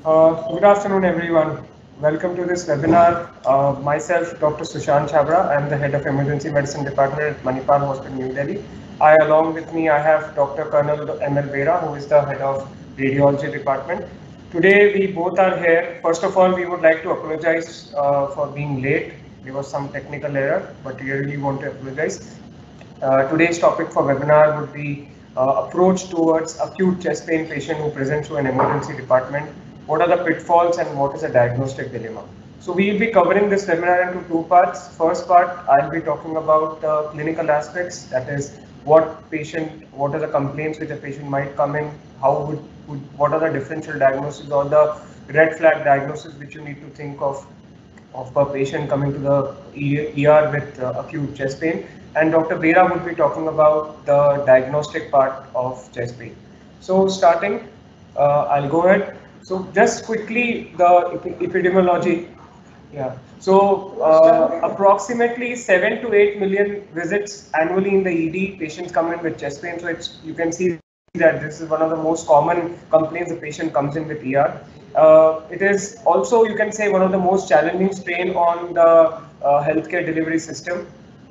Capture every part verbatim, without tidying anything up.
Uh, good afternoon, everyone. Welcome to this webinar. Uh, myself, Doctor Sushant Chabra. I am the head of Emergency Medicine Department at Manipal Hospital, New Delhi. I, along with me, I have Doctor Colonel M L Bera, who is the head of Radiology Department. Today, we both are here. First of all, we would like to apologize uh, for being late. There was some technical error, but we really want to apologize. Uh, today's topic for webinar would be uh, approach towards acute chest pain patient who presents to an emergency department. What are the pitfalls and what is a diagnostic dilemma? So we will be covering this webinar into two parts. First part, I'll be talking about uh, clinical aspects, that is what patient, what are the complaints which a patient might come in, how would, would what are the differential diagnoses or the red flag diagnosis which you need to think of of a patient coming to the E R with uh, acute chest pain, and Doctor Bera would be talking about the diagnostic part of chest pain. So starting, uh, I'll go ahead. So just quickly, the epidemiology. Yeah. So uh, approximately seven to eight million visits annually in the E D. Patients come in with chest pain. So it's, you can see that this is one of the most common complaints the patient comes in with E R. Uh, it is also, you can say, one of the most challenging strain on the uh, healthcare delivery system.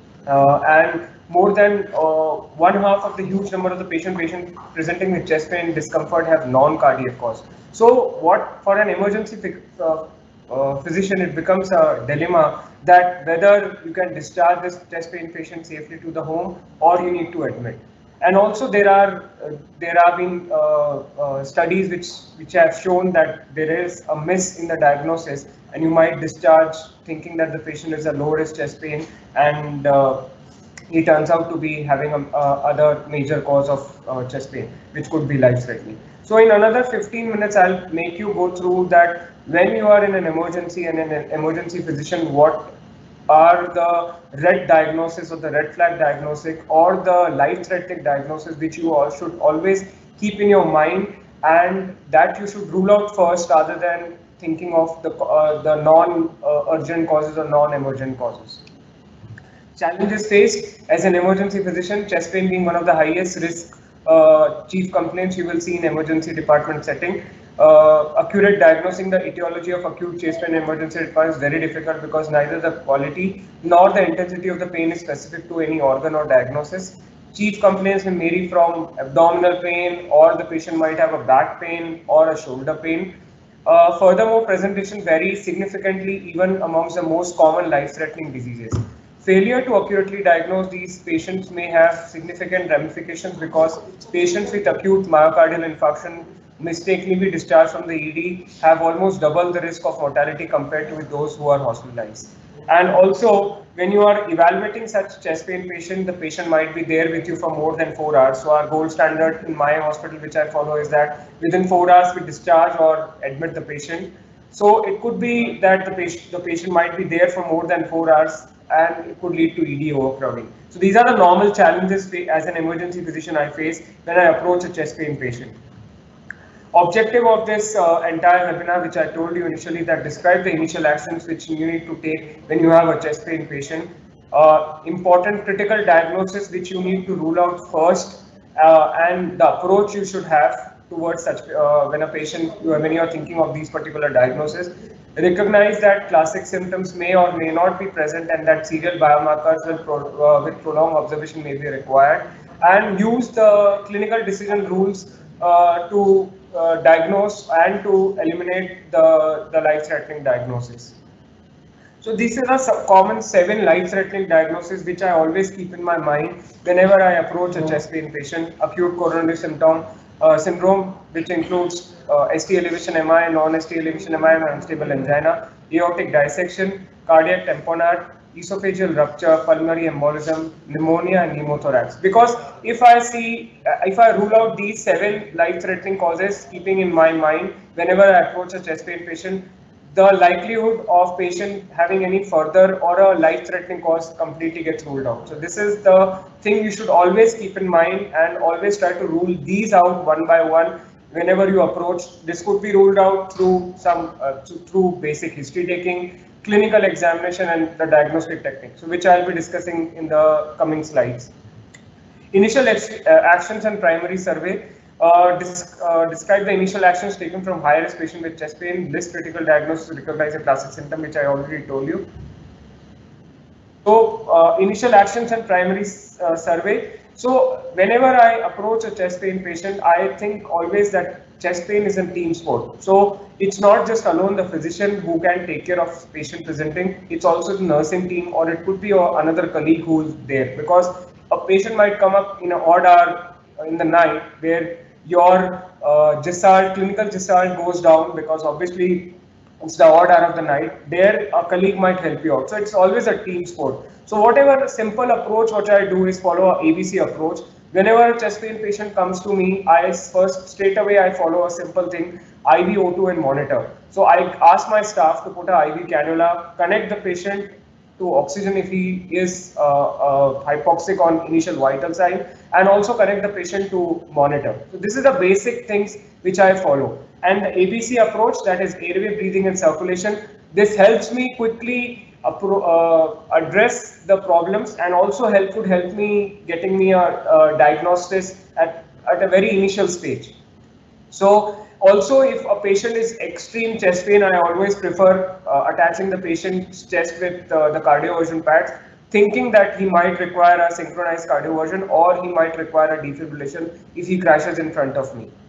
Uh, and more than uh, one half of the huge number of the patient patient presenting with chest pain discomfort have non-cardiac cause. So what for an emergency uh, uh, physician, it becomes a dilemma that whether you can discharge this chest pain patient safely to the home or you need to admit. And also there are uh, there have been uh, uh, studies which which have shown that there is a miss in the diagnosis, and you might discharge thinking that the patient is a low risk chest pain, and uh, he turns out to be having a, uh, other major cause of uh, chest pain, which could be life threatening. So in another fifteen minutes, I'll make you go through that when you are in an emergency and in an emergency physician, what are the red diagnosis or the red flag diagnostic or the life-threatening diagnosis which you all should always keep in your mind, and that you should rule out first rather than thinking of the, uh, the non-urgent uh, causes or non-emergent causes. Challenges faced as an emergency physician, chest pain being one of the highest risk uh, chief complaints you will see in emergency department setting. Uh, accurate diagnosing the etiology of acute chest pain emergency department is very difficult because neither the quality nor the intensity of the pain is specific to any organ or diagnosis. Chief complaints may vary from abdominal pain, or the patient might have a back pain or a shoulder pain. Uh, furthermore, presentation varies significantly even amongst the most common life-threatening diseases. Failure to accurately diagnose these patients may have significant ramifications because patients with acute myocardial infarction mistakenly be discharged from the E D have almost double the risk of mortality compared to with those who are hospitalized. And also, when you are evaluating such chest pain patient, the patient might be there with you for more than four hours. So our gold standard in my hospital, which I follow, is that within four hours we discharge or admit the patient. So it could be that the patient, the patient might be there for more than four hours, and it could lead to E D overcrowding. So these are the normal challenges as an emergency physician I face when I approach a chest pain patient. Objective of this uh, entire webinar, which I told you initially, that describe the initial actions which you need to take when you have a chest pain patient. Uh, important critical diagnosis which you need to rule out first, uh, and the approach you should have towards such uh, when a patient, when you are thinking of these particular diagnoses. Recognize that classic symptoms may or may not be present, and that serial biomarkers will pro, uh, with prolonged observation may be required, and use the clinical decision rules uh, to uh, diagnose and to eliminate the, the life-threatening diagnosis. So these are the common seven life-threatening diagnoses which I always keep in my mind whenever I approach a chest pain patient. Acute coronary symptom uh, syndrome, which includes uh, S T elevation M I, non-S T elevation M I, and unstable angina, aortic dissection, cardiac tamponade, esophageal rupture, pulmonary embolism, pneumonia, and pneumothorax. Because if I see, if I rule out these seven life-threatening causes, keeping in my mind whenever I approach a chest pain patient, the likelihood of patient having any further or a life-threatening cause completely gets ruled out. So this is the thing you should always keep in mind, and always try to rule these out one by one whenever you approach. This could be ruled out through some uh, through basic history taking, clinical examination, and the diagnostic technique, so which I'll be discussing in the coming slides. Initial uh, actions and primary survey. Uh, dis uh, describe the initial actions taken from high-risk patient with chest pain, list critical diagnosis, recognize a classic symptom, which I already told you. So uh, initial actions and primary uh, survey. So whenever I approach a chest pain patient, I think always that chest pain is a team sport. So it's not just alone the physician who can take care of patient presenting. It's also the nursing team, or it could be another colleague who is there, because a patient might come up in an odd hour in the night where your uh, gestalt, clinical gestalt goes down, because obviously it's the odd hour of the night. There a colleague might help you out. So it's always a team sport. So whatever simple approach what I do is follow a ABC approach. Whenever a chest pain patient comes to me, I first straight away I follow a simple thing, I V O two and monitor. So I ask my staff to put a I V cannula, connect the patient to oxygen if he is uh, uh, hypoxic on initial vital sign, and also connect the patient to monitor. So this is the basic things which I follow. And the A B C approach, that is airway, breathing and circulation, this helps me quickly uh, address the problems, and also help would help me getting me a, a diagnosis at, at a very initial stage. So also, if a patient is extreme chest pain, I always prefer uh, attaching the patient's chest with uh, the cardioversion pads, thinking that he might require a synchronized cardioversion, or he might require a defibrillation if he crashes in front of me.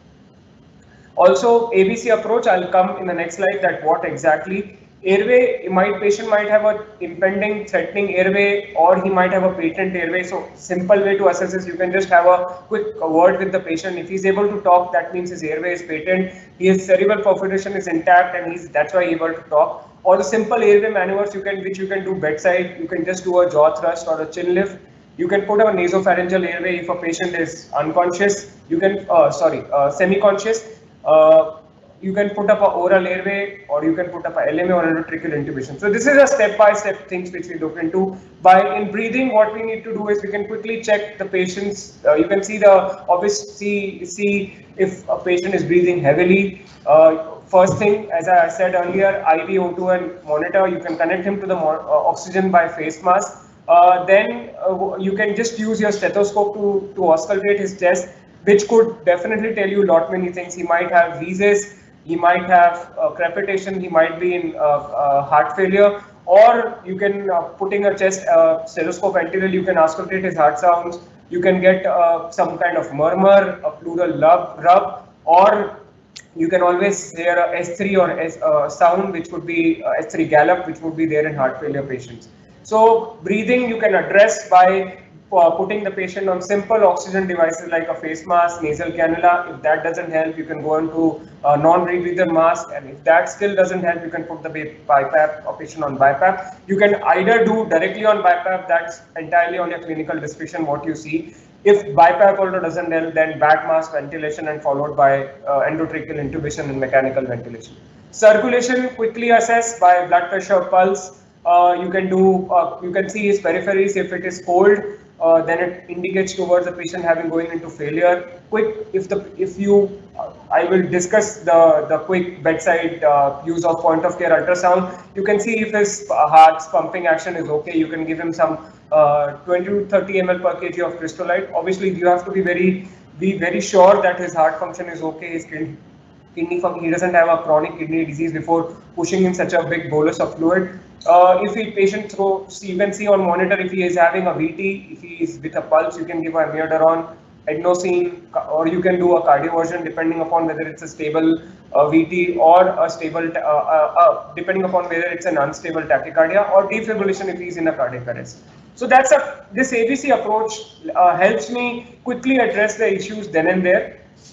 Also, A B C approach, I'll come in the next slide that what exactly. Airway, my patient might have a impending threatening airway, or he might have a patent airway. So simple way to assess is you can just have a quick word with the patient. If he's able to talk, that means his airway is patent, his cerebral perforation is intact, and he's that's why able to talk. Or the simple airway maneuvers you can which you can do bedside. You can just do a jaw thrust or a chin lift. You can put a nasopharyngeal airway if a patient is unconscious. You can uh, sorry uh, semi-conscious. Uh, you can put up a oral airway, or you can put up a L M A or endotracheal intubation. So this is a step-by-step things which we look into. By in breathing, what we need to do is we can quickly check the patient's. Uh, you can see the obvious see see if a patient is breathing heavily. Uh, first thing, as I said earlier, I V O two and monitor. You can connect him to the uh, oxygen by face mask. Uh, then uh, you can just use your stethoscope to to auscultate his chest, which could definitely tell you a lot many things. He might have wheezes. He might have uh, crepitation, he might be in uh, uh, heart failure, or you can uh, putting a chest uh, stethoscope anterior, you can auscultate his heart sounds. You can get uh, some kind of murmur, a pleural rub, rub, or you can always hear a S three or S uh, sound, which would be uh, S three gallop, which would be there in heart failure patients. So breathing you can address by Uh, putting the patient on simple oxygen devices like a face mask, nasal cannula. If that doesn't help, you can go into a non-rebreather mask, and if that still doesn't help, you can put the BiPAP or patient on BiPAP. You can either do directly on BiPAP, that's entirely on your clinical discretion what you see. If BiPAP also doesn't help, then back mask ventilation and followed by uh, endotracheal intubation and mechanical ventilation. Circulation quickly assess by blood pressure, pulse. Uh, you can do, uh, you can see his peripheries. If it is cold, Uh, then it indicates towards the patient having going into failure. Quick, if the if you, uh, I will discuss the the quick bedside uh, use of point of care ultrasound. You can see if his heart's pumping action is okay. You can give him some uh, twenty to thirty milliliters per kg of crystolite. Obviously, you have to be very be very sure that his heart function is okay. His kidney function, he doesn't have a chronic kidney disease before pushing in such a big bolus of fluid. Uh, if the patient throw, you can see on monitor if he is having a V T, if he is with a pulse, you can give a amiodaron, adenosine, or you can do a cardioversion depending upon whether it's a stable uh, V T or a stable, uh, uh, uh, depending upon whether it's an unstable tachycardia, or defibrillation if he's in a cardiac arrest. So that's a this A B C approach uh, helps me quickly address the issues then and there.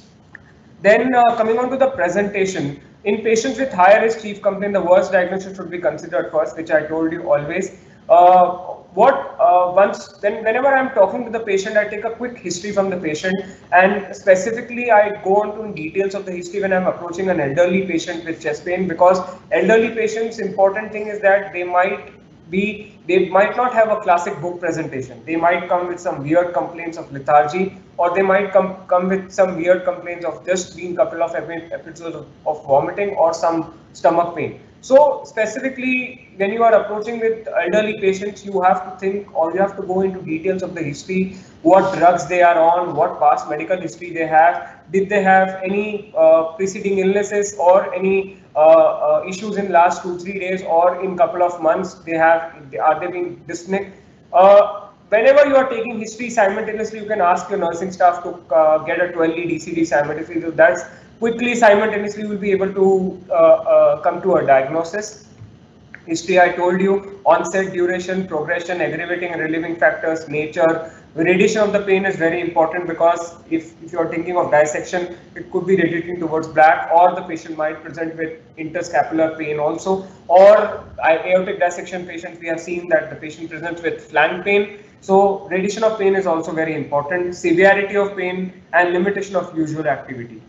Then uh, coming on to the presentation. In patients with higher risk chief complaint, the worst diagnosis should be considered first, which I told you always. Uh, what uh, once then whenever I'm talking to the patient, I take a quick history from the patient, and specifically I go on to details of the history when I'm approaching an elderly patient with chest pain, because elderly patients, important thing is that they might be, they might not have a classic book presentation. They might come with some weird complaints of lethargy, or they might come, come with some weird complaints of just being a couple of episodes of, of vomiting or some stomach pain. So specifically, when you are approaching with elderly patients, you have to think, or you have to go into details of the history, what drugs they are on, what past medical history they have, did they have any uh, preceding illnesses or any uh, uh, issues in last two, three days or in couple of months, they have, are they being dyspneic? Uh, whenever you are taking history simultaneously, you can ask your nursing staff to uh, get a twelve lead E C G simultaneously. So that's quickly, simultaneously, you will be able to uh, uh, come to a diagnosis. History, I told you, onset, duration, progression, aggravating and relieving factors, nature. Radiation of the pain is very important because if, if you are thinking of dissection, it could be radiating towards black, or the patient might present with interscapular pain also, or aortic dissection patients, we have seen that the patient presents with flank pain. So radiation of pain is also very important, severity of pain and limitation of usual activity.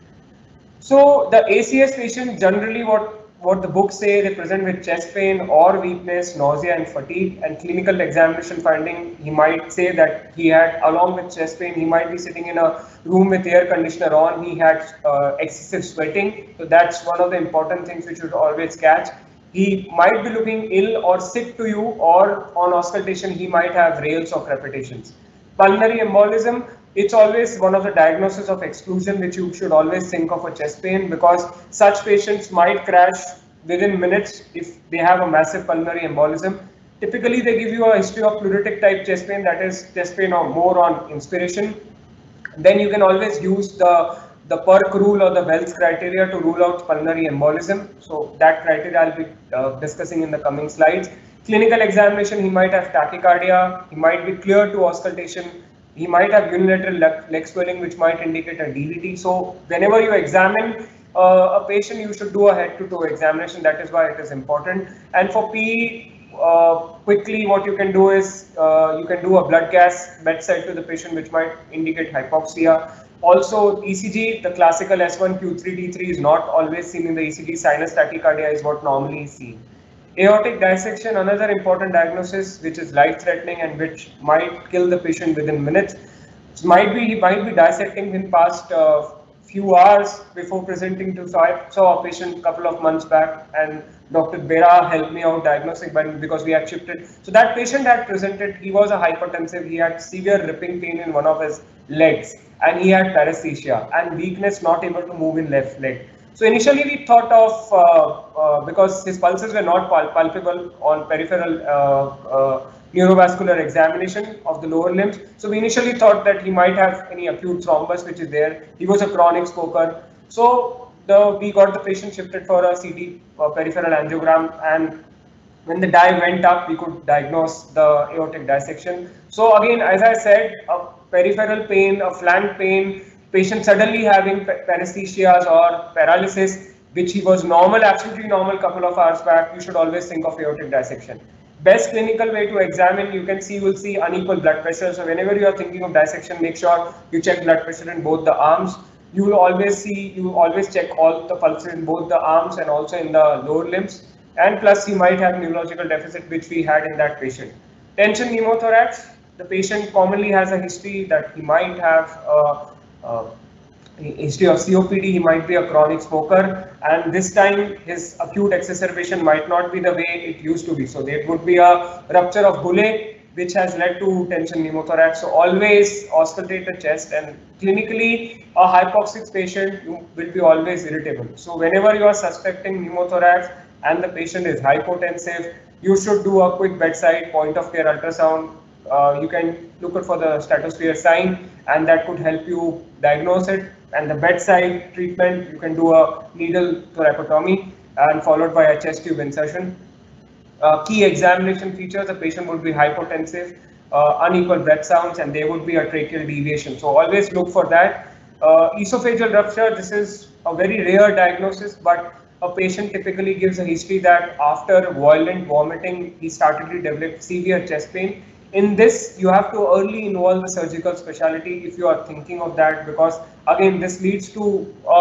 So the A C S patient, generally what what the books say, they present with chest pain or weakness, nausea and fatigue, and clinical examination finding, he might say that he had, along with chest pain, he might be sitting in a room with air conditioner on, he had uh, excessive sweating. So that's one of the important things which you should always catch. He might be looking ill or sick to you, or on auscultation, he might have rales or crepitations. Pulmonary embolism, it's always one of the diagnoses of exclusion which you should always think of a chest pain, because such patients might crash within minutes if they have a massive pulmonary embolism. Typically, they give you a history of pleuritic type chest pain, that is chest pain or more on inspiration. Then you can always use the, the Perk rule or the Wells criteria to rule out pulmonary embolism. So that criteria I'll be uh, discussing in the coming slides. Clinical examination, he might have tachycardia, he might be clear to auscultation, he might have unilateral leg, leg swelling, which might indicate a D V T. So whenever you examine uh, a patient, you should do a head-to-toe examination. That is why it is important. And for P, uh, quickly what you can do is uh, you can do a blood gas bedside to the patient, which might indicate hypoxia. Also, E C G, the classical S one Q three D three is not always seen in the E C G. Sinus tachycardia is what normally is seen. Aortic dissection, another important diagnosis which is life-threatening and which might kill the patient within minutes. It might be he might be dissecting in past uh, few hours before presenting to. So I saw a patient a couple of months back, and Doctor Bera helped me out diagnosing because we had shifted. So that patient had presented. He was a hypertensive. He had severe ripping pain in one of his legs, and he had paresthesia and weakness, not able to move in left leg. So initially we thought of, uh, uh, because his pulses were not pul palpable on peripheral uh, uh, neurovascular examination of the lower limbs. So we initially thought that he might have any acute thrombus which is there. He was a chronic smoker. So the, we got the patient shifted for a C T uh, peripheral angiogram, and when the dye went up, we could diagnose the aortic dissection. So again, as I said, a peripheral pain, a flank pain, patient suddenly having paresthesias or paralysis, which he was normal, absolutely normal couple of hours back, you should always think of aortic dissection. Best clinical way to examine, you can see, you will see unequal blood pressure. So whenever you are thinking of dissection, make sure you check blood pressure in both the arms. You will always see, you will always check all the pulses in both the arms and also in the lower limbs. And plus, you might have neurological deficit, which we had in that patient. Tension pneumothorax, the patient commonly has a history that he might have uh, Uh, history of C O P D, he might be a chronic smoker, and this time his acute exacerbation might not be the way it used to be. So there would be a rupture of bullae which has led to tension pneumothorax. So always auscultate the chest, and clinically a hypoxic patient, you will be always irritable. So whenever you are suspecting pneumothorax and the patient is hypotensive, you should do a quick bedside point of care ultrasound. Uh, you can look for the stratosphere sign, and that could help you diagnose it. And the bedside treatment, you can do a needle thoracotomy and followed by a chest tube insertion. Uh, key examination features, the patient would be hypotensive, uh, unequal breath sounds, and there would be a tracheal deviation. So always look for that. Uh, esophageal rupture, this is a very rare diagnosis, but a patient typically gives a history that after violent vomiting, he started to develop severe chest pain. In this, you have to early involve the surgical specialty if you are thinking of that, because again, this leads to uh,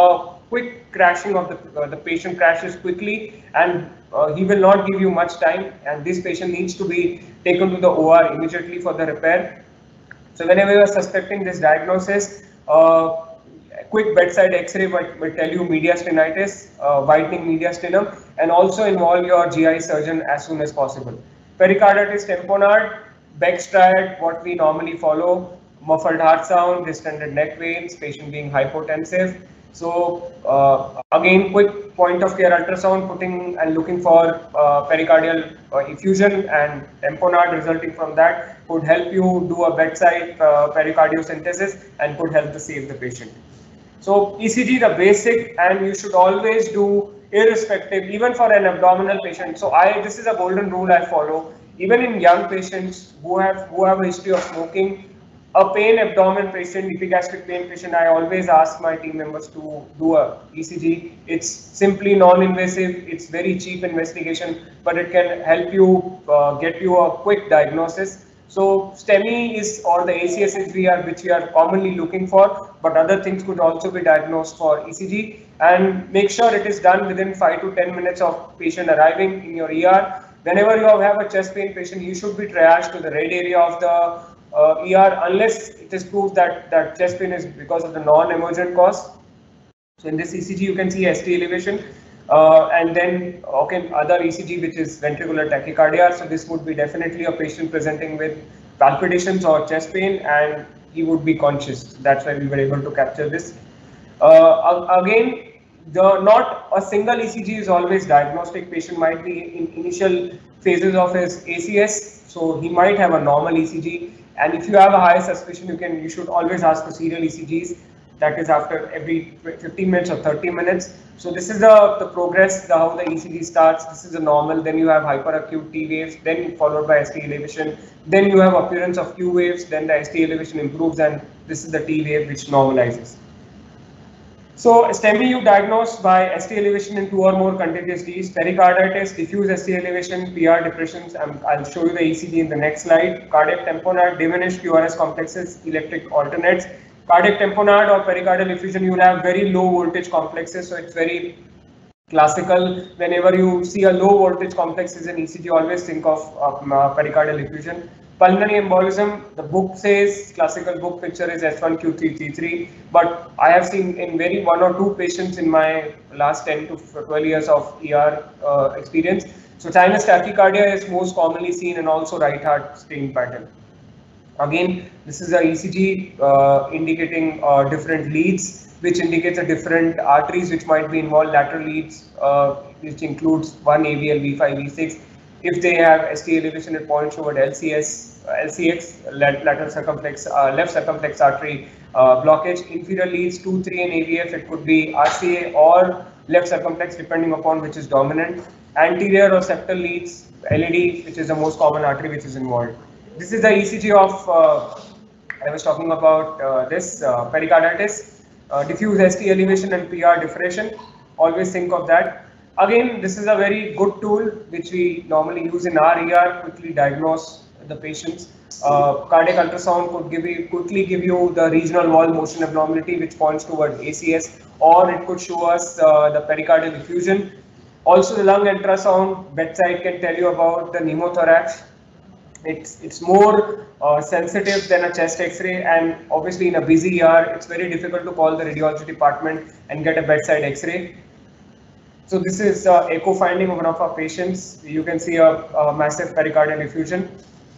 quick crashing of the, uh, the patient crashes quickly, and uh, he will not give you much time, and this patient needs to be taken to the O R immediately for the repair. So whenever you are suspecting this diagnosis, uh, a quick bedside X-ray will, will tell you mediastinitis, uh, widening mediastinum, and also involve your G I surgeon as soon as possible. Pericarditis tamponade, Beck's triad, what we normally follow, muffled heart sound, distended neck veins, patient being hypotensive. So uh, again, quick point of care ultrasound, putting and looking for uh, pericardial uh, effusion and tamponade resulting from that could help you do a bedside uh, pericardiocentesis and could help to save the patient. So E C G, the basic, and you should always do irrespective, even for an abdominal patient. So I, this is a golden rule I follow. Even in young patients who have who have a history of smoking, a pain abdomen patient, epigastric pain patient, I always ask my team members to do a E C G. It's simply non-invasive. It's very cheap investigation, but it can help you uh, get you a quick diagnosis. So STEMI is, or the A C S H V R, which we are commonly looking for, but other things could also be diagnosed for E C G. And make sure it is done within five to ten minutes of patient arriving in your E R. Whenever you have a chest pain patient, you should be triaged to the red area of the uh, E R, unless it is proved that that chest pain is because of the non-emergent cause. So in this E C G, you can see S T elevation. Uh, and then okay, other E C G, which is ventricular tachycardia. So this would be definitely a patient presenting with palpitations or chest pain, and he would be conscious. That's why we were able to capture this. Uh, again, the not a single E C G is always diagnostic. Patient might be in initial phases of his A C S, so he might have a normal E C G. And if you have a high suspicion, you can you should always ask for serial E C Gs. That is after every fifteen minutes or thirty minutes. So this is the, the progress, the, how the E C G starts. This is a normal, then you have hyperacute T waves, then followed by S T elevation. Then you have appearance of Q waves, then the S T elevation improves, and this is the T wave which normalizes. So STEMI you diagnose by S T elevation in two or more contagious Ds, pericarditis, diffuse S T elevation, P R depressions. Um, I'll show you the E C G in the next slide. Cardiac tamponade, diminished Q R S complexes, electric alternates. Cardiac tamponade or pericardial effusion, you will have very low voltage complexes, so it's very classical. Whenever you see a low voltage complexes in E C G, always think of uh, pericardial effusion. Pulmonary embolism, the book says, classical book picture is S one Q three T three, but I have seen in very one or two patients in my last ten to twelve years of E R uh, experience. So sinus tachycardia is most commonly seen, and also right heart staying pattern. Again, this is a E C G uh, indicating uh, different leads, which indicates a different arteries which might be involved, lateral leads, uh, which includes one A V L, V five, V six. If they have S T elevation, it points toward L C S, L C X, lateral circumflex, uh, left circumflex artery uh, blockage. Inferior leads two, three, and A V F, it could be R C A or left circumflex, depending upon which is dominant. Anterior or septal leads, L A D, which is the most common artery which is involved. This is the E C G of, uh, I was talking about uh, this uh, pericarditis, uh, diffuse S T elevation and P R depression. Always think of that. Again, this is a very good tool which we normally use in our E R, quickly diagnose the patients. Uh, cardiac ultrasound could give you, quickly give you the regional wall motion abnormality which points toward A C S, or it could show us uh, the pericardial effusion. Also, the lung ultrasound bedside can tell you about the pneumothorax. It's it's more uh, sensitive than a chest X-ray, and obviously in a busy E R, it's very difficult to call the radiology department and get a bedside X-ray. So this is uh, echo finding of one of our patients. You can see a, a massive pericardial effusion.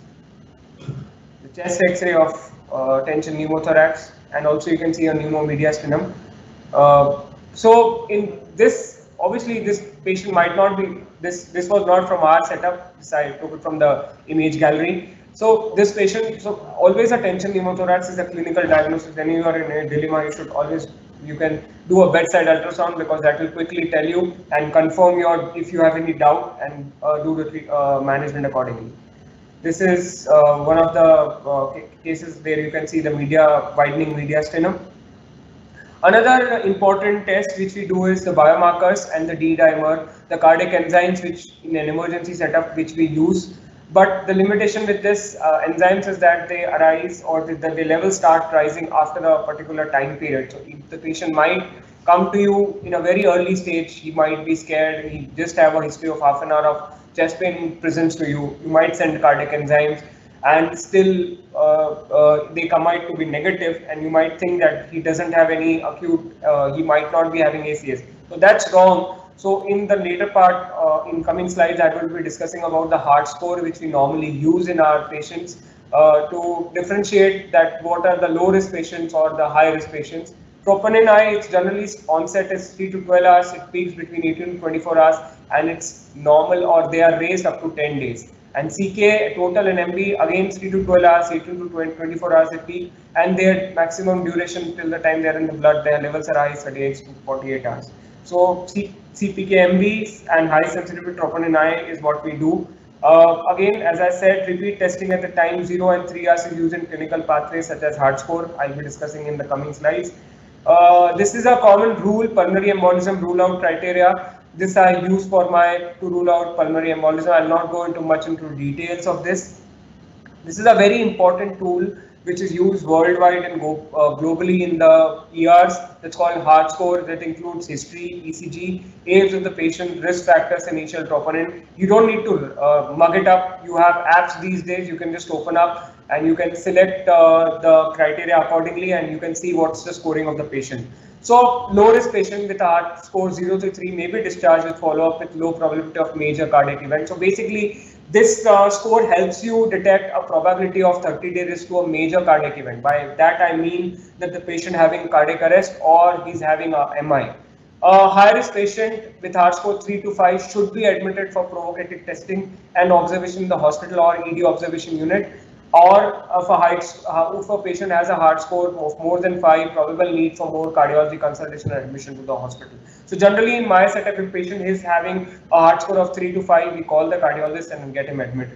The chest X-ray of uh, tension pneumothorax, and also you can see a pneumomediastinum. Uh, so in this, obviously this patient might not be, this this was not from our setup, this I took it from the image gallery. So this patient, so always a tension pneumothorax is a clinical diagnosis. When you are in a dilemma, you should always, you can do a bedside ultrasound, because that will quickly tell you and confirm your, if you have any doubt, and uh, do the uh, management accordingly. This is uh, one of the uh, cases where you can see the media widening mediastinum. Another important test which we do is the biomarkers and the D dimer, the cardiac enzymes, which in an emergency setup which we use. But the limitation with this uh, enzymes is that they arise, or the, the levels start rising after a particular time period. So if the patient might come to you in a very early stage. He might be scared. He just have a history of half an hour of chest pain presents to you. You might send cardiac enzymes, and still uh, uh, they come out to be negative, and you might think that he doesn't have any acute. Uh, he might not be having A C S. So that's wrong. So in the later part, uh, in coming slides, I will be discussing about the heart score, which we normally use in our patients uh, to differentiate that what are the low risk patients or the high risk patients. Troponin I, its generally onset is three to twelve hours, it peaks between eighteen to twenty-four hours, and it's normal or they are raised up to ten days. And C K total in M B again three to twelve hours, eighteen to twenty-four hours it peak, and their maximum duration till the time they are in the blood, their levels are high, thirty-eight to forty-eight hours. So C P K M B and high sensitivity troponin I is what we do. Uh, again, as I said, repeat testing at the time zero and three hours is used in clinical pathways such as heart score. I'll be discussing in the coming slides. Uh, this is a common rule, pulmonary embolism rule out criteria. This I use for my to rule out pulmonary embolism. I'll not go into much into details of this. This is a very important tool which is used worldwide and go, uh, globally in the E Rs. It's called heart score. That includes history, E C G, age of the patient, risk factors, initial troponin. You don't need to uh, mug it up. You have apps these days. You can just open up and you can select uh, the criteria accordingly, and you can see what's the scoring of the patient. So low risk patient with a heart score zero to three may be discharged with follow up with low probability of major cardiac event. So basically, this uh, score helps you detect a probability of thirty day risk to a major cardiac event. By that I mean that the patient having cardiac arrest or he's having a M I. A high risk patient with heart score three to five should be admitted for provocative testing and observation in the hospital or E D observation unit. Or if a, height, uh, if a patient has a heart score of more than five, probable need for more cardiology consultation and admission to the hospital. So generally in my setup, if patient is having a heart score of three to five, we call the cardiologist and get him admitted.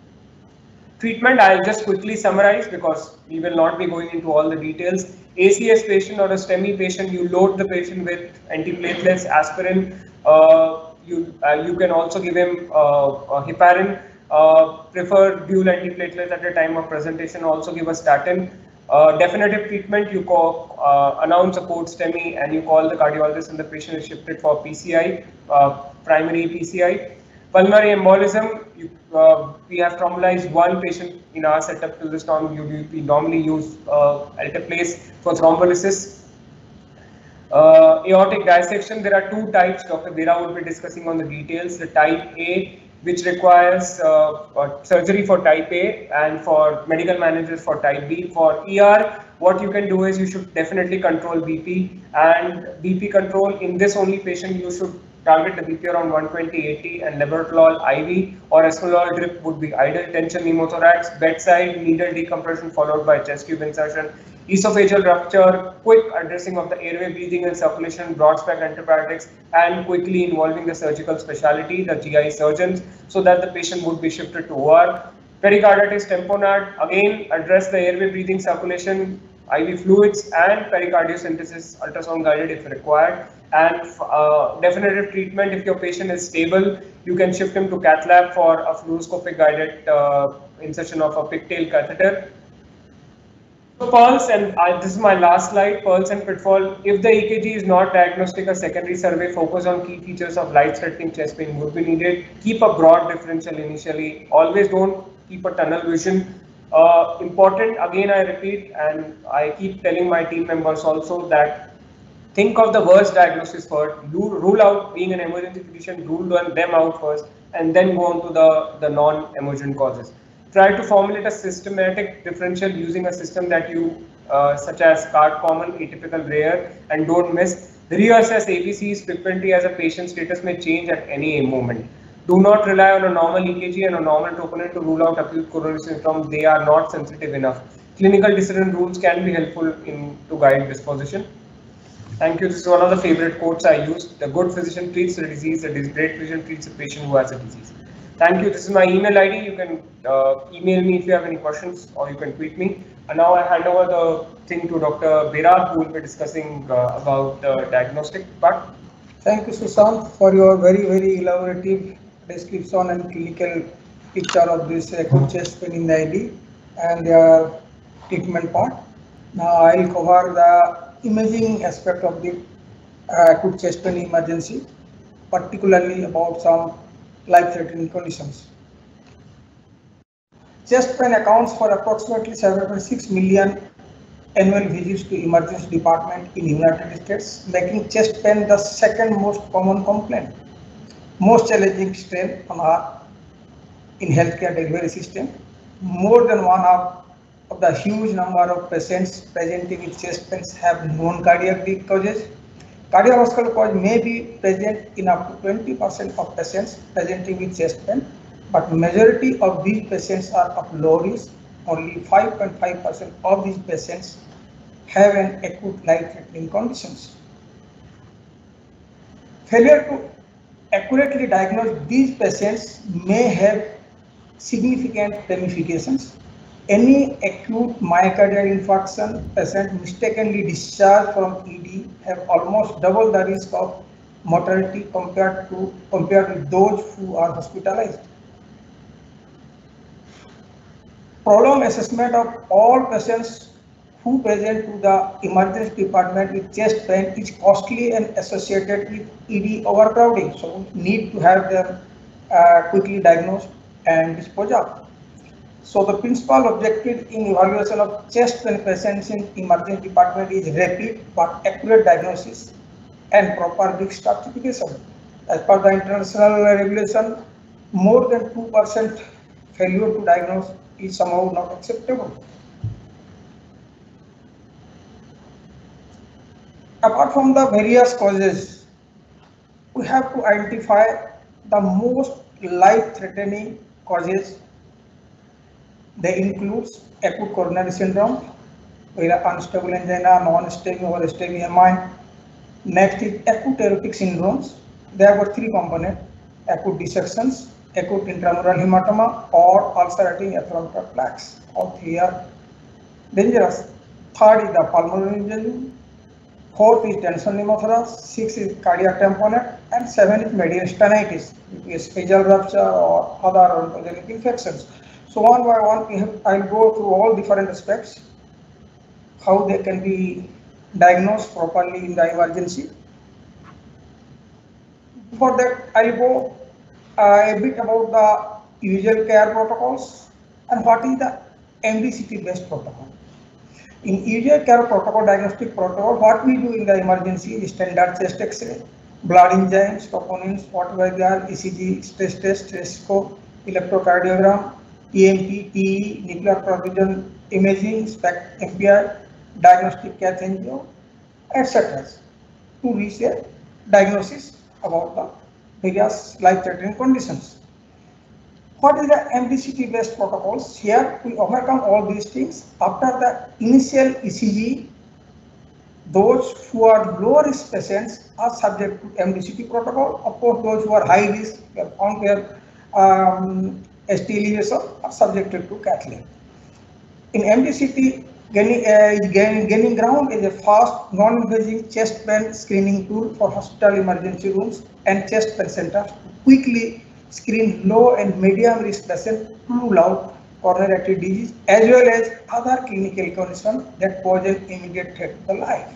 Treatment, I'll just quickly summarize because we will not be going into all the details. A C S patient or a STEMI patient, you load the patient with antiplatelets, aspirin. Uh, you, uh, you can also give him uh, heparin. Uh, prefer dual antiplatelets at the time of presentation, also give a statin. Uh, definitive treatment, you call, uh, announce a code STEMI and you call the cardiologist and the patient is shifted for P C I, uh, primary P C I. Pulmonary embolism, you, uh, we have thrombolized one patient in our setup till this time. We normally use uh, alteplase for thrombolysis. Uh, aortic dissection, there are two types. Doctor Bera would be discussing on the details. The type A, which requires uh, uh, surgery for type A, and for medical managers for type B. For E R, what you can do is you should definitely control B P, and B P control in this only patient you should target the B P around one twenty eighty, and levodopa I V or esmolol drip would be ideal. Tension pneumothorax, bedside needle decompression followed by chest tube insertion. Esophageal rupture, quick addressing of the airway, breathing and circulation, broad spec antibiotics, and quickly involving the surgical specialty, the G I surgeons, so that the patient would be shifted to O R. Pericarditis tamponade, again address the airway, breathing, circulation, I V fluids, and pericardiocentesis, ultrasound guided if required. And uh, definitive treatment, if your patient is stable, you can shift him to cath lab for a fluoroscopic guided uh, insertion of a pigtail catheter. So pulse, and I, this is my last slide, pulse and pitfall. If the E K G is not diagnostic, a secondary survey focus on key features of life-threatening chest pain would be needed. Keep a broad differential initially. Always don't keep a tunnel vision. Uh, important, again I repeat, and I keep telling my team members also that think of the worst diagnosis first. You rule out, being an emergency physician, rule them out first, and then go on to the, the non-emergent causes. Try to formulate a systematic differential using a system that you, uh, such as card common, atypical, rare, and don't miss. Reassess A B Cs frequently as a patient status may change at any moment. Do not rely on a normal E K G and a normal troponin to rule out acute coronary syndrome. They are not sensitive enough. Clinical decision rules can be helpful in to guide disposition. Thank you. This is one of the favorite quotes I used. The good physician treats the disease. The great physician treats the patient who has a disease. Thank you. This is my email I D. You can uh, email me if you have any questions, or you can tweet me. And now I hand over the thing to Doctor Bera, who will be discussing uh, about the diagnostic part. Thank you, Sushant, for your very, very elaborative description and clinical picture of this acute chest pain in the I D and their treatment part. Now I will cover the imaging aspect of the uh, acute chest pain emergency, particularly about some life-threatening conditions. Chest pain accounts for approximately seven point six million annual visits to emergency department in United States, making chest pain the second most common complaint. Most challenging strain on our in healthcare delivery system. More than one half of the huge number of patients presenting with chest pains have known cardiac causes. Cardiovascular cause may be present in up to twenty percent of patients presenting with chest pain, but majority of these patients are of low risk. Only five point five percent of these patients have an acute life-threatening conditions. Failure to accurately diagnose these patients may have significant ramifications. Any acute myocardial infarction patient mistakenly discharged from E D have almost double the risk of mortality compared to compared with those who are hospitalized. Prolonged assessment of all patients who present to the emergency department with chest pain is costly and associated with E D overcrowding. So we need to have them uh, quickly diagnosed and disposed of. So the principal objective in evaluation of chest pain patients in emergency department is rapid but accurate diagnosis and proper risk stratification. As per the international regulation, more than two percent failure to diagnose is somehow not acceptable. Apart from the various causes, we have to identify the most life-threatening causes. They include acute coronary syndrome, unstable angina, non-STEMI or STEMI M I. Next is acute aortic syndromes. There were three components: acute dissections, acute intramural hematoma, or ulcerating atherosclerotic plaques. All three are dangerous. Third is the pulmonary embolism. Fourth is tension pneumothorax. Six is cardiac tamponade, and seven is mediastinitis, which is facial rupture or other oncogenic infections. So one by one, I'll go through all different aspects, how they can be diagnosed properly in the emergency. For that, I'll go uh, a bit about the usual care protocols and what is the M D C T based protocol. In usual care protocol, diagnostic protocol, what we do in the emergency is standard chest X-ray, blood enzymes, troponins, whatever they are, E C G, stress test, stress score, electrocardiogram, E M T, T E, nuclear provision imaging, SPECT, M P I, diagnostic cath angio, et cetera, to reach a diagnosis about the various life-threatening conditions. What is the M D C T based protocols? Here we overcome all these things. After the initial E C G, those who are low risk patients are subject to M D C T protocol. Of course, those who are high risk, we have found their um, S T elevation are subjected to cath lab. In M D C T, gaining, uh, gaining, gaining ground is a fast, non-invasive chest pain screening tool for hospital emergency rooms and chest pain centers to quickly screen low and medium risk patients to rule out coronary artery disease as well as other clinical conditions that pose an immediate threat to the life.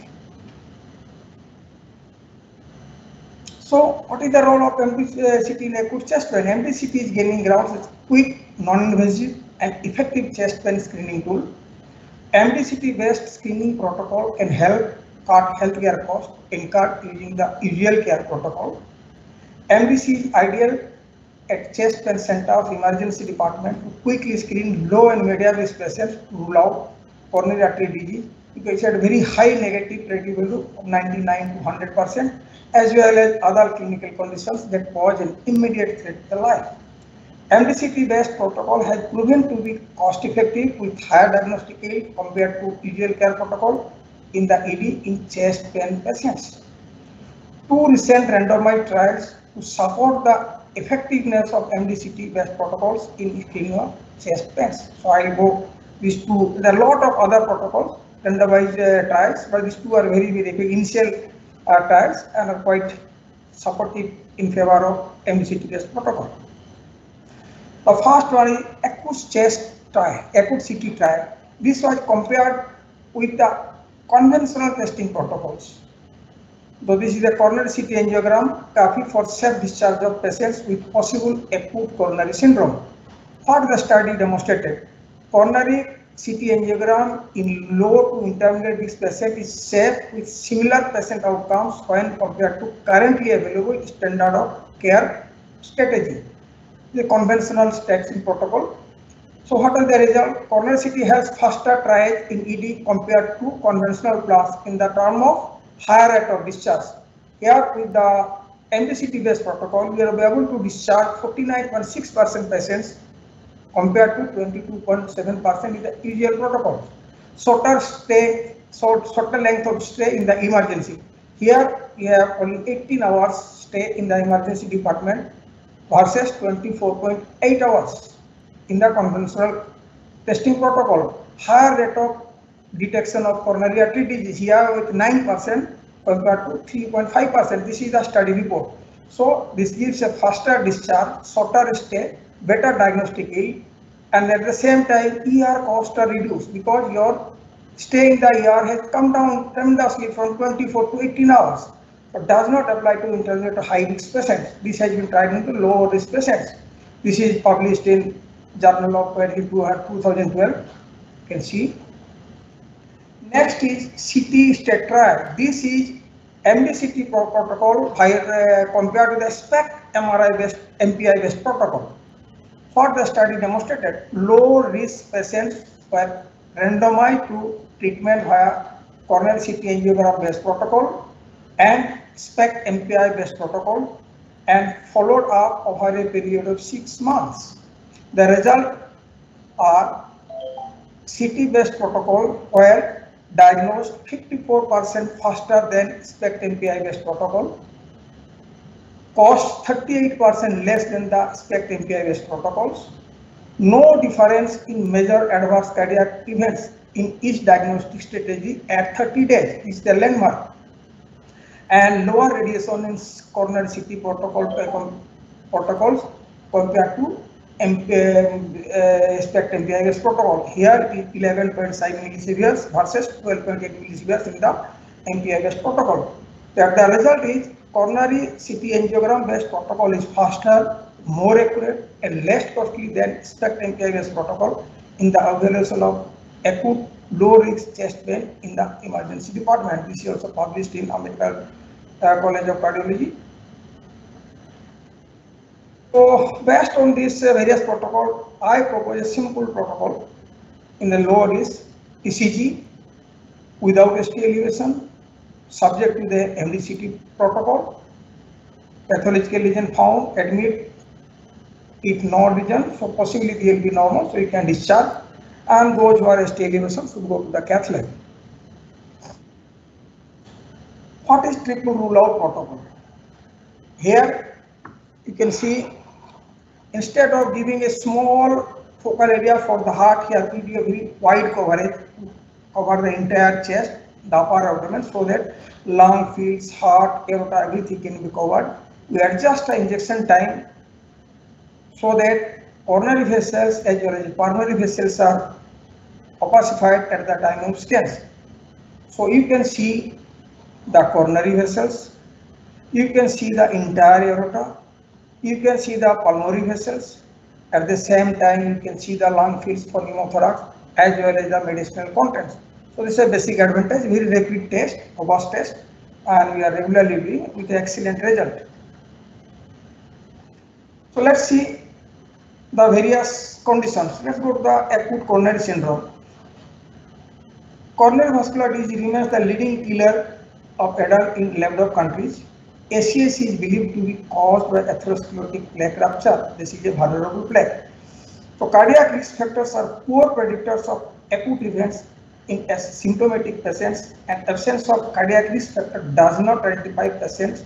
So, what is the role of M D C T in acute chest pain? M D C T is gaining ground as a quick, non-invasive and effective chest pain screening tool. M D C T based screening protocol can help cut healthcare costs incurred using the usual care protocol. M D C is ideal at chest pain center of emergency department to quickly screen low and medium risk patients to rule out coronary artery disease because it had very high negative predictive value of ninety-nine to one hundred percent as well as other clinical conditions that pose an immediate threat to the life. M D C T based protocol has proven to be cost effective with higher diagnostic yield compared to usual care protocol in the E D in chest pain patients. Two recent randomized trials to support the effectiveness of M D C T based protocols in screening of chest pains. So I will go these two. There are a lot of other protocols, randomized uh, trials, but these two are very, very big initial uh, trials and are quite supportive in favor of M D C T based protocol. The first one is acute chest trial, acute C T trial. This was compared with the conventional testing protocols. So this is a coronary C T angiogram, CAFI for safe discharge of patients with possible acute coronary syndrome. What the study demonstrated? Coronary C T angiogram in low to intermediate risk patient is safe with similar patient outcomes when compared to currently available standard of care strategy, the conventional staging protocol. So what are the results? Coronary C T has faster triage in E D compared to conventional plus in the term of higher rate of discharge. Here with the M D C T based protocol, we are able to discharge forty-nine point six percent patients compared to twenty-two point seven percent in the usual protocol. Shorter stay, short, shorter length of stay in the emergency. Here we have only eighteen hours stay in the emergency department versus twenty-four point eight hours in the conventional testing protocol. Higher rate of detection of coronary artery disease here with nine percent compared to three point five percent. This is the study report. So this gives a faster discharge, shorter stay, better diagnostic yield, and at the same time E R costs are reduced because your stay in the E R has come down tremendously from twenty-four to eighteen hours. But does not apply to intermediate to high risk patients. This has been tried into low risk patients. This is published in Journal of Pediatrics two thousand twelve. You can see. Next is C T state trial. This is M D C T protocol higher, uh, compared to the SPECT M R I based M P I based protocol. For the study demonstrated, low risk patients were randomized to treatment via coronary C T angiogram based protocol and SPECT M P I based protocol and followed up over a period of six months. The result are C T based protocol were diagnosed fifty-four percent faster than SPECT M P I based protocol, cost thirty-eight percent less than the SPECT M P I based protocols, no difference in measured adverse cardiac events in each diagnostic strategy at thirty days is the landmark, and lower radiation in coronary C T protocol protocols compared to M P, uh, SPECT M P I based protocol. Here eleven point five millisieverts versus twelve point eight millisieverts in the M P I based protocol. That the result is coronary C T angiogram based protocol is faster, more accurate, and less costly than SPECT M P I based protocol in the evaluation of acute low risk chest pain in the emergency department. This is also published in Ambedkar uh, College of Cardiology. So based on this uh, various protocol, I propose a simple protocol in the low risk E C G without S T elevation, subject to the M D C T protocol, pathological lesion found, admit if no region, so possibly they will be normal, so you can discharge, and those who are S T elevation should go to the cath lab. What is triple rule out protocol? Here you can see, instead of giving a small focal area for the heart, here we give a very wide coverage to cover the entire chest, the upper abdomen, so that lung, fields, heart, aorta, everything can be covered. We adjust the injection time so that coronary vessels as well as pulmonary vessels are opacified at the time of stents. So you can see the coronary vessels, you can see the entire aorta, you can see the pulmonary vessels. At the same time, you can see the lung fields for pneumothorax as well as the medicinal contents. So this is a basic advantage, very rapid test, robust test, and we are regularly doing with excellent result. So let's see the various conditions. Let's go to the acute coronary syndrome. Coronary vascular disease remains the leading killer of adult in developed countries. A C S is believed to be caused by atherosclerotic plaque rupture. This is a vulnerable plaque. So cardiac risk factors are poor predictors of acute events in asymptomatic patients, and absence of cardiac risk factor does not identify patients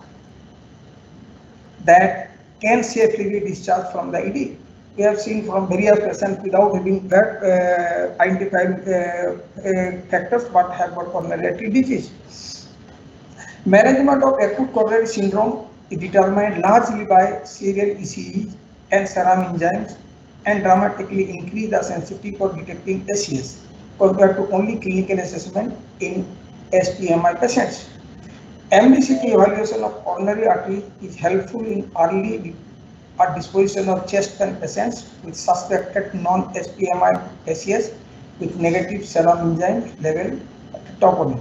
that can safely be discharged from the E D. We have seen from various patients without having that uh, identified uh, uh, factors but have got coronary artery disease. Management of acute coronary syndrome is determined largely by serial E C G and serum enzymes, and dramatically increase the sensitivity for detecting A C S compared to only clinical assessment in S T M I patients. M D C T evaluation of coronary artery is helpful in early at disposition of chest pain patients with suspected non-S T M I A C S with negative serum enzyme level troponin.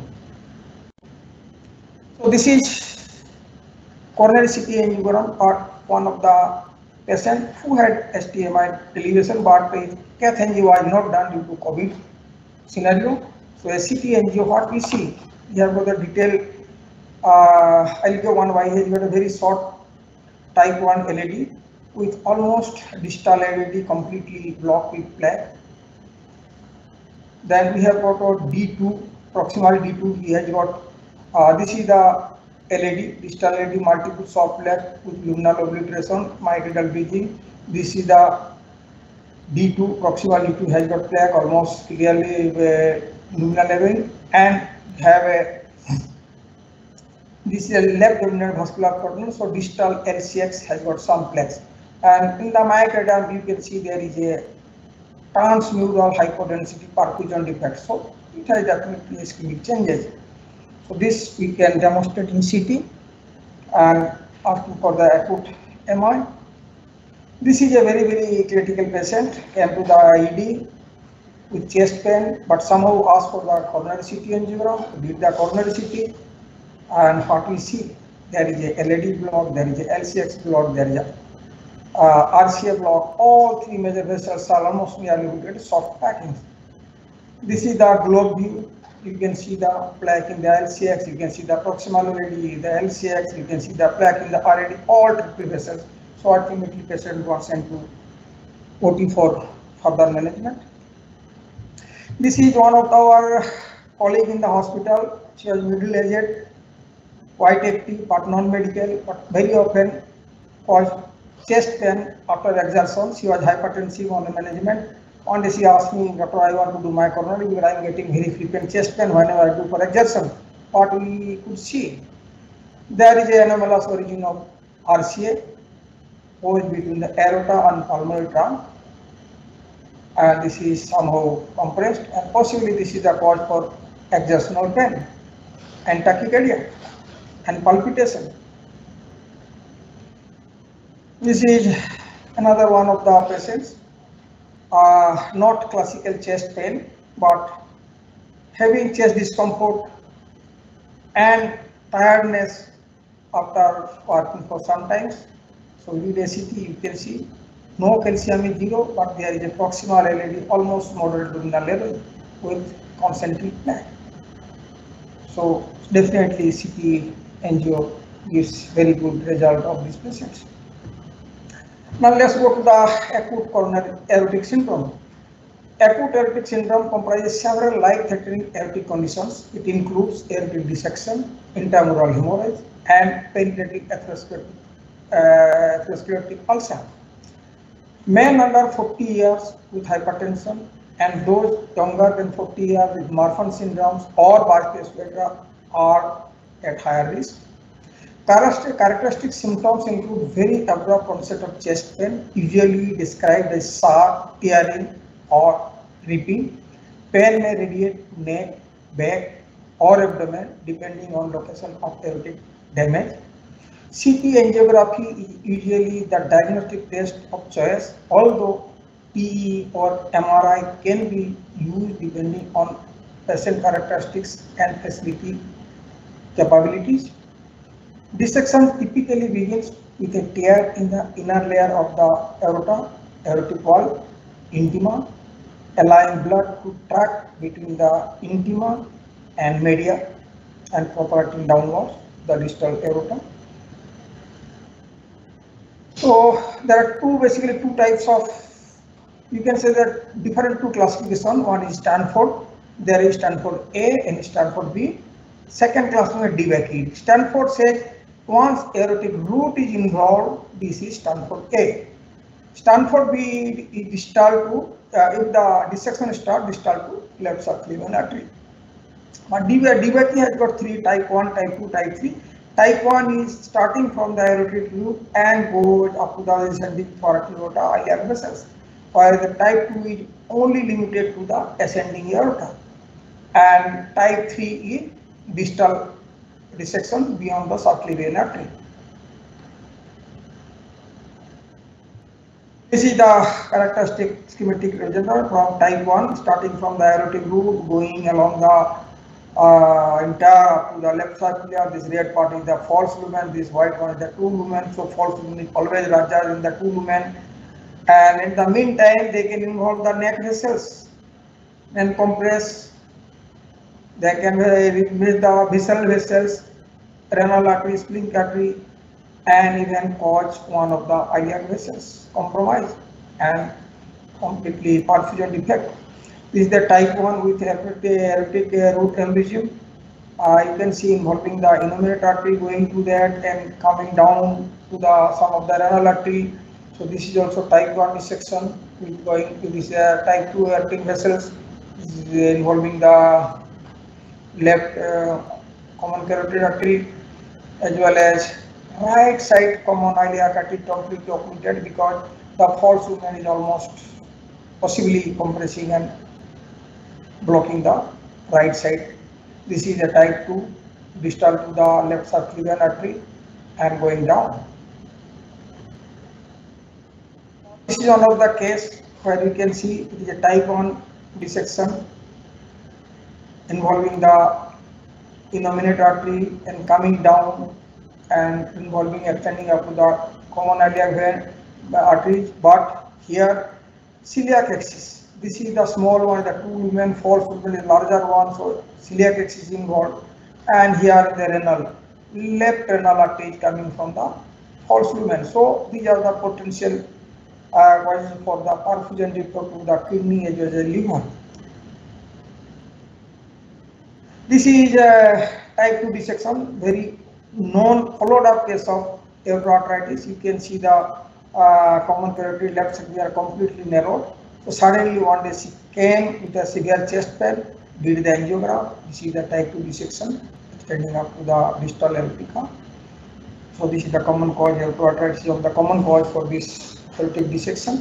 So this is coronary C T angiogram or one of the patient who had S T M I elevation, but cath angio was not done due to COVID scenario. So a C T angio, what we see, we have got the detailed. Uh, I'll give one Y has got a very short type one L A D with almost distal L A D completely blocked with plaque. Then we have got a D two, proximal D two, he has got, uh, this is the L A D, distal L A D, multiple soft plaque with luminal obliteration, mitoidal bridging. This is the D two, proximal D two has got plaque almost clearly uh, luminal level, and have a, this is a left dominant vascular corner, so distal L C X has got some plaques. And in the myocardium, you can see there is a transmural hypodensity perfusion defect. So it has definitely ischemic changes. So this we can demonstrate in C T and asking for the acute M I. This is a very, very critical patient, came to the I E D with chest pain, but somehow asked for the coronary C T angiogram, did the coronary C T, and what we see, there is a L A D block, there is a L C X block, there is a uh, R C A block, all three major vessels are almost nearly with soft packing. This is the globe view. You can see the plaque in the L C X, you can see the proximal L A D, the L C X, you can see the plaque in the R A D, all three vessels. So ultimately patient was sent to O T for further management. This is one of our colleagues in the hospital. She was middle-aged, quite active, but non-medical, but very often caused chest pain after exertion. She was hypertensive on the management. One day she asked me, Doctor, I want to do my coronary because I am getting very frequent chest pain whenever I do for exertion. What we could see, there is an anomalous origin of R C A, posed between the aorta and pulmonary trunk, and this is somehow compressed, and possibly this is the cause for exertional pain and tachycardia and palpitation. This is another one of the patients, uh, not classical chest pain, but having chest discomfort and tiredness after working for some time. So with A C T you can see no calcium is zero, but there is a proximal L A D almost moderate luminal level with concentric plaque. So definitely C T angio gives very good result of these patients. Now let's go to the acute coronary aortic syndrome. Acute aortic syndrome comprises several life-threatening aortic conditions. It includes aortic dissection, intramural hemorrhage, and pericardic atherosclerotic, uh, atherosclerotic ulcer. Men under forty years with hypertension and those younger than forty years with Marfan syndromes or Bajpayee are at higher risk. Characteristic symptoms include very abrupt onset of chest pain, usually described as sharp, tearing, or ripping. Pain may radiate to neck, back, or abdomen depending on location of aortic damage. C T angiography is usually the diagnostic test of choice, although P E or M R I can be used depending on patient characteristics and facility capabilities. Dissection typically begins with a tear in the inner layer of the aorta, aortic wall, intima, allowing blood to track between the intima and media and propagating downwards the distal aorta. So there are two basically two types of, you can say that different two classification. One is Stanford, there is Stanford A and Stanford B. Second classification is DeBakey. Stanford says once aortic root is involved, this is Stanford A. Stanford B is distal to, uh, if the dissection start distal to left subclavian artery. But DeBakey has got three, type one, type two, type three. Type one is starting from the aortic root and goes up to the descending thoracic aorta, iliac vessels, while the type two is only limited to the ascending aorta. And type three is distal dissection beyond the subclavian artery. This is the characteristic schematic representation from type one, starting from the aortic root, going along the uh, entire up to the left circular. This red part is the false lumen, this white one is the true lumen. So false lumen is always larger than the true lumen. And in the meantime, they can involve the neck vessels and compress. They can miss the visceral vessels, renal artery, splenic artery, and even cause one of the iliac vessels compromise and completely perfusion defect. This is the type one with aortic root embolism. Uh, you can see involving the innominate artery going to that and coming down to the some of the renal artery. So this is also type one dissection with going to this uh, type two aortic vessels. This is involving the left uh, common carotid artery as well as right side common iliac artery completely occluded because the false lumen is almost possibly compressing and blocking the right side. This is a type two distal to the left subclavian artery and going down. This is one of the case where we can see it is a type one dissection involving the innominate artery and coming down and involving extending up to the common iliac vein arteries, but here celiac axis. This is the small one, the two lumen, false lumen is larger one, so celiac axis is involved, and here the renal, left renal artery is coming from the false lumen. So these are the potential uh, causes for the perfusion defect to the kidney as well as the liver. This is a type two dissection, very known followed up case of aortoarteritis. You can see the uh, common carotid left side are completely narrowed. So suddenly one day she came with a severe chest pain, did the angiogram. This is the type two dissection extending up to the distal aortica. So this is the common cause aortoarteritis of the common cause for this aortic dissection.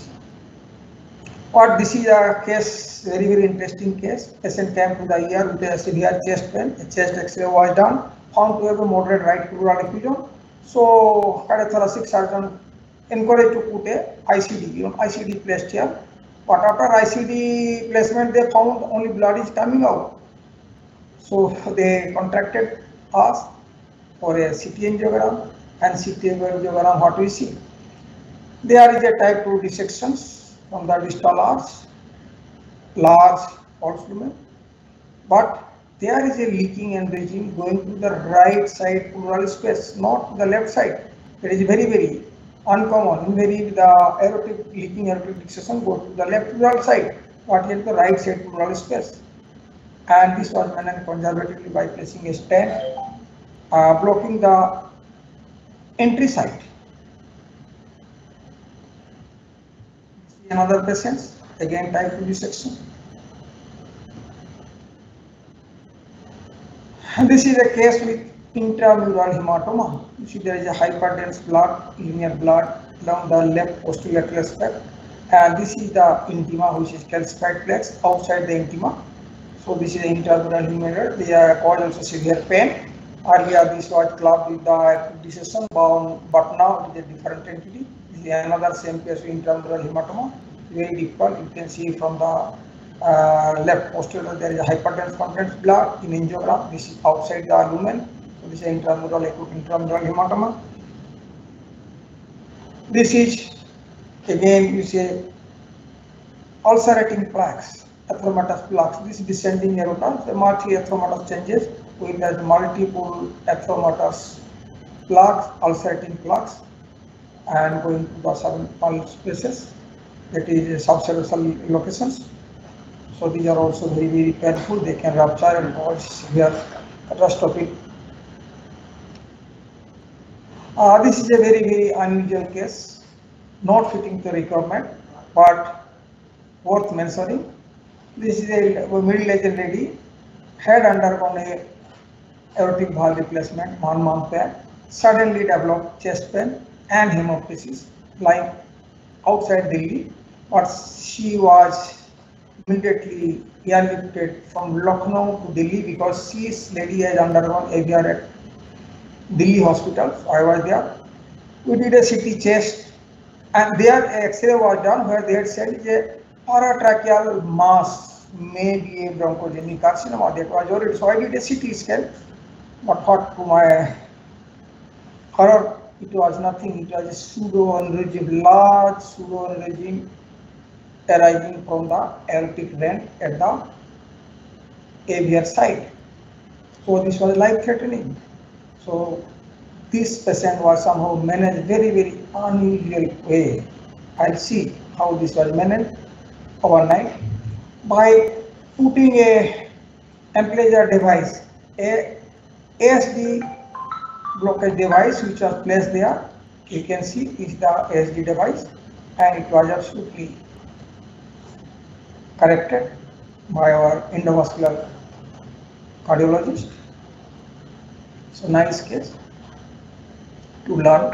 But this is a case, very very interesting case. Patient came to the E R with a severe chest pain. A chest X-ray was done, found to have a moderate right pleural effusion. So cardiothoracic surgeon encouraged to put a I C D, you know, I C D placed here. But after I C D placement, they found only blood is coming out. So they contacted us for a C T angiogram, and C T angiogram what we see. There is a type two dissections from the distal arch, large false lumen, but there is a leaking and bridging going to the right side pleural space, not the left side. It is very very uncommon. Invariably, the aortic leaking aortic dissection goes to the left pleural side, but here the right side pleural space. And this was managed conservatively by placing a stent uh, blocking the entry site. Another patient, again type two dissection. And this is a case with intramural hematoma. You see there is a hyperdense blood, linear blood along the left posterior aspect, and this is the intima, which is calcified plaques outside the intima. So this is the intramural hematoma. They are cause also severe pain. Earlier this was clubbed with the dissection bound, but now it is a different entity. This is another same case with intramural hematoma. Very difficult. You can see from the uh, left posterior there is a hyperdense condensed blood in angiogram. This is outside the lumen. So this is intramural acute intramural hematoma. This is again you see ulcerating plaques, atheromatous plaques. This is descending aorta. The multi-atheromatous changes with has multiple atheromatous plaques, ulcerating plaques, and going to the submural spaces. That is subservical locations. So these are also very very painful. They can rupture and cause severe catastrophic. Uh, this is a very very unusual case, not fitting the requirement, but worth mentioning. This is a middle-aged lady, had undergone a aortic valve replacement one month back, suddenly developed chest pain and hemoptysis, lying outside Delhi, but she was immediately airlifted from Lucknow to Delhi because this lady has undergone A V R at Delhi hospital. So I was there. We did a C T chest, and there X-ray was done where they had said a paratracheal mass may be a bronchogenic carcinoma. That was already. So I did a C T scan, but what to my horror, it was nothing. It was a pseudo-aneurysm, large pseudo-aneurysm arising from the aortic vent at the A V R site. So this was life-threatening. So this patient was somehow managed very, very unusual way. I'll see how this was managed overnight by putting a amplifier device, a A S D blockage device which was placed there. You can see is the A S D device, and it was absolutely corrected by our endovascular cardiologist. So nice case to learn.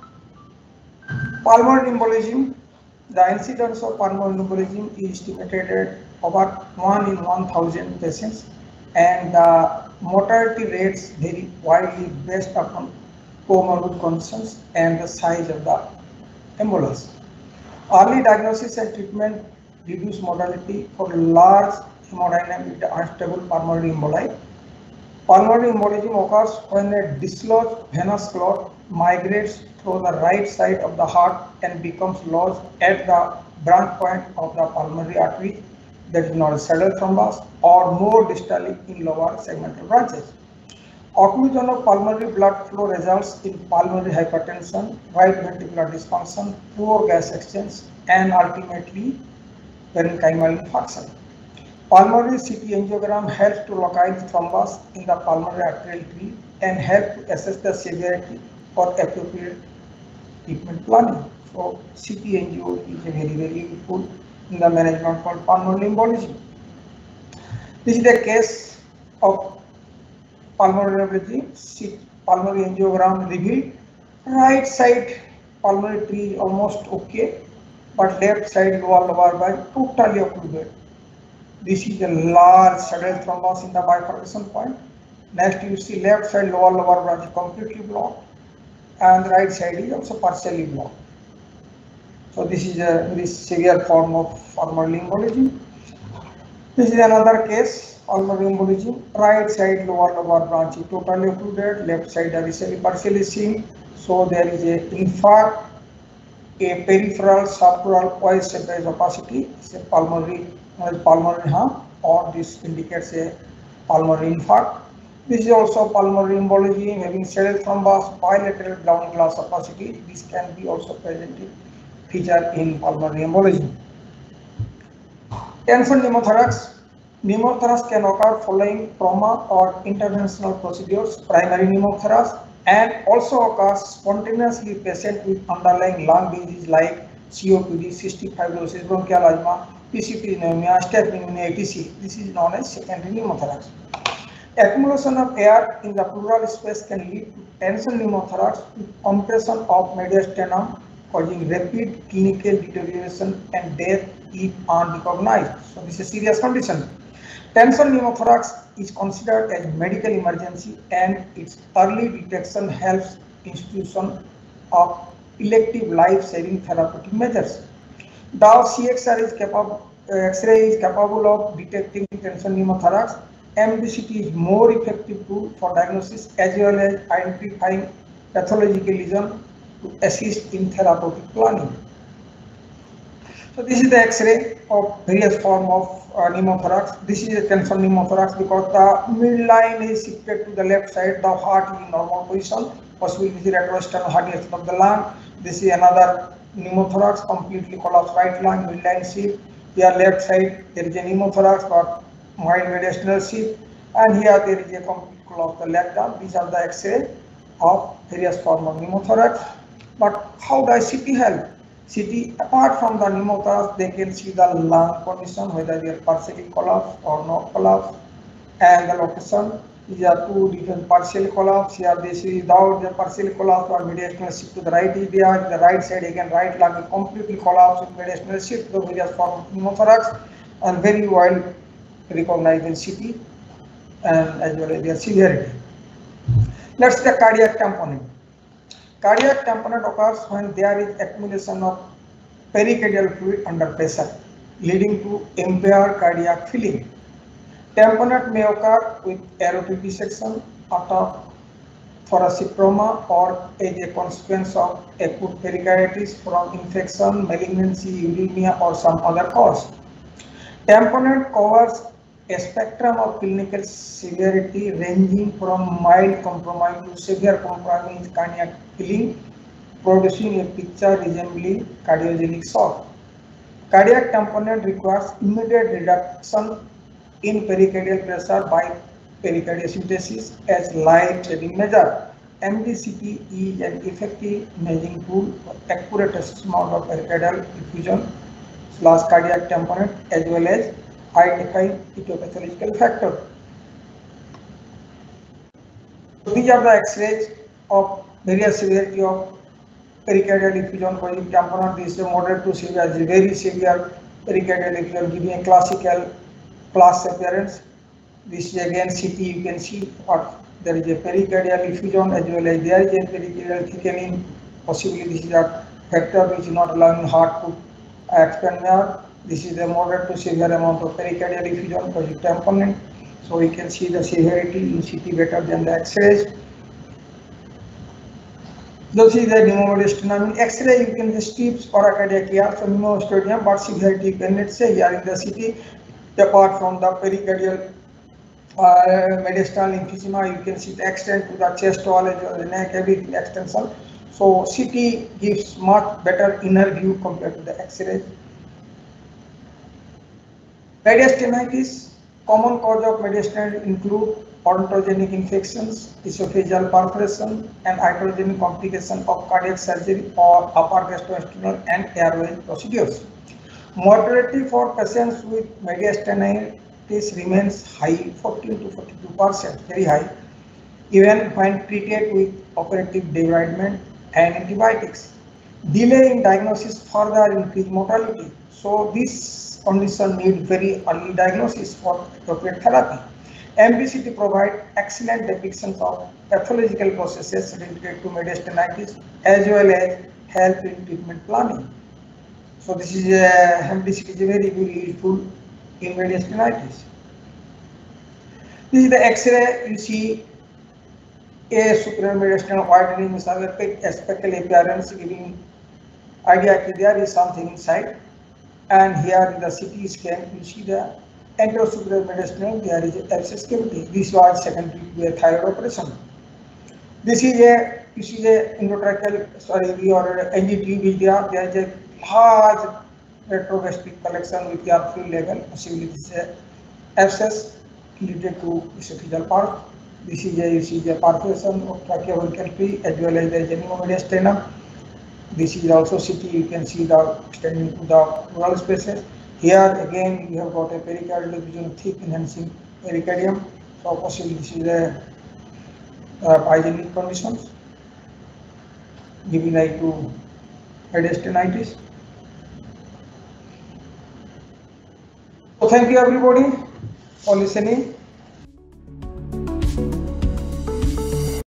Pulmonary embolism. The incidence of pulmonary embolism is estimated at about one in one thousand patients, and the mortality rates vary widely based upon comorbid conditions and the size of the embolus. Early diagnosis and treatment reduce mortality for large hemodynamic unstable pulmonary emboli. Pulmonary embolism occurs when a dislodged venous clot migrates through the right side of the heart and becomes lodged at the branch point of the pulmonary artery, that is known as saddle thrombus, or more distally in lower segmental branches. Occlusion of pulmonary blood flow results in pulmonary hypertension, right ventricular dysfunction, poor gas exchange, and ultimately parenchymal infarction. Pulmonary C T angiogram helps to localize thrombus in the pulmonary arterial tree and help to assess the severity for appropriate treatment planning. So C T angio is a very, very useful in the management called pulmonary embolism. This is the case of pulmonary embolism. Pulmonary angiogram revealed right side pulmonary tree is almost okay, but left side lower lobar valve totally occluded. This is a large saddle thrombus in the bifurcation point. Next you see left side lower lobar branch completely blocked, and the right side is also partially blocked. So this is a very severe form of pulmonary embolism. This is another case, pulmonary embolism. Right side lower lobar branch is totally occluded, left side are partially seen. So there is a infarct, a peripheral subpleural oil seepage opacity. It's a pulmonary pulmonary harm, or this indicates a pulmonary infarct. This is also pulmonary embolism having saddle thrombus, bilateral ground glass opacity. This can be also presented feature in pulmonary embolism. Tension pneumothorax. Pneumothorax can occur following trauma or interventional procedures, primary pneumothorax, and also occurs spontaneously patient with underlying lung disease like C O P D, cystic fibrosis, bronchial asthma, P C P pneumonia, staph pneumonia, et cetera. This is known as secondary pneumothorax. Accumulation of air in the pleural space can lead to tension pneumothorax with compression of mediastinum, causing rapid clinical deterioration and death if unrecognized. So this is a serious condition. Tension pneumothorax is considered as medical emergency, and its early detection helps institution of elective life-saving therapeutic measures. The C X R is capable, uh, X-ray is capable of detecting tension pneumothorax. M D C T is more effective tool for diagnosis as well as identifying pathological lesion to assist in therapeutic planning. So this is the X-ray of various form of uh, pneumothorax. This is a tension pneumothorax because the midline is shifted to the left side. The heart is in normal position. Possibly this is retroexternal herniation of the lung. This is another pneumothorax, completely collapsed right lung, midline shift. Here left side there is a pneumothorax but mild mediastinal shift, and here there is a complete collapse of the left lung. These are the X-ray of various form of pneumothorax. But how does C T help? C T, apart from the pneumothorax, they can see the lung condition, whether they are partially collapsed or not collapsed, and the location. These are two different partial collapse. Here they see without the partial collapse or mediastinal shift to the right is there. The right side again, right lung is completely collapsed with mediastinal shift to the various form of pneumothorax. and very well recognized in C T and as well as their severity. Let's see the cardiac tamponade. Cardiac tamponade occurs when there is accumulation of pericardial fluid under pressure, leading to impaired cardiac filling. Tamponade may occur with aortic dissection, aortic thoracic trauma, or as a consequence of acute pericarditis from infection, malignancy, uremia, or some other cause. Tamponade covers a spectrum of clinical severity ranging from mild compromise to severe compromise cardiac filling, producing a picture resembling cardiogenic shock. Cardiac tamponade requires immediate reduction in pericardial pressure by pericardiocentesis as life-saving measure. M D C T is an effective measuring tool for accurate assessment of pericardial effusion slash cardiac tamponade as well as identifying etiological factor. So these are the X-rays of various severity of pericardial effusion causing tamponade. This is a moderate to severe, very severe pericardial effusion giving a classical class appearance. This is again C T. You can see what there is a pericardial effusion as well as there is a pericardial thickening. Possibly this is a factor which is not allowing heart to expand more. This is a moderate to severe amount of pericardial effusion causing tamponade. So we can see the severity in C T better than the X-rays. This is the pneumomediastinum. In X-ray you can see strips paracardiac here, so pneumostadium, but severity you can let's say here in the C T, apart from the pericardial uh, mediastinal emphysema, you can see the extent to the chest wall as well as the neck, everything extension. So C T gives much better inner view compared to the X-ray. Mediastinitis, common cause of mediastinum include odontogenic infections, esophageal perforation, and iatrogenic complication of cardiac surgery or upper gastrointestinal and airway procedures. Mortality for patients with mediastinitis remains high, fourteen to forty-two percent, very high, even when treated with operative debridement and antibiotics. Delay in diagnosis further increase mortality. So this condition needs very early diagnosis for appropriate therapy. M D C T provides excellent depictions of pathological processes related to mediastinitis as well as help in treatment planning. So this is a M D C T is very very useful in mediastinitis. This is the X-ray. You see a superior mediastinal widening with a speckle appearance, giving idea that there is something inside. And here in the C T scan, you see the anterosuperior mediastinum, there is a abscess cavity. This was secondary to a thyroid operation. This is a, you see the endotracheal, sorry, or N G T which there, there is a large retrogastric collection with the fluid level, possibly this is a abscess related to esophageal part. This is a, you see the perforation of tracheobronchial tree as well as the pneumomediastinum. This is also C T, you can see the extending to the pleural spaces. Here again you have got a pericardial effusion, thick enhancing pericardium. So possibly this is a uh, pyogenic conditions giving rise to mediastinitis. So thank you everybody for listening.